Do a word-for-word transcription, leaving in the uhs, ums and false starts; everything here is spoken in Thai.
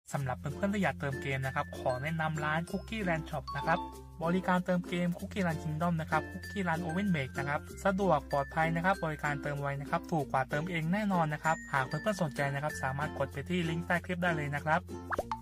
สำหรับเพื่อนๆที่อยากเติมเกมนะครับขอแนะนำร้าน Cookie Land Shop นะครับบริการเติมเกม Cookie Land Kingdom นะครับ Cookie Land Oven Bake นะครับสะดวกปลอดภัยนะครับบริการเติมไวนะครับถูกกว่าเติมเองแน่นอนนะครับหากเพื่อนๆสนใจนะครับสามารถกดไปที่ลิงก์ใต้คลิปได้เลยนะครับ